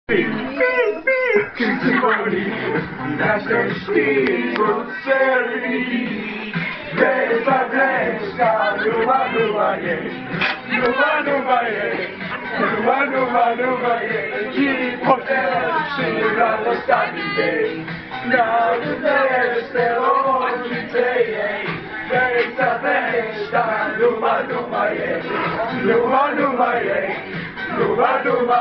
Che si fuori, nasze szkicu celi, Westa, westa, nuba, nuba, je, nuba, nuba, je, nuba, nuba, nuba, je, i potem przyjechał ostatni dzień, na weste oczy jej, westa, westa, nuba, nuba, je, nuba, nuba, je, nuba, nuba.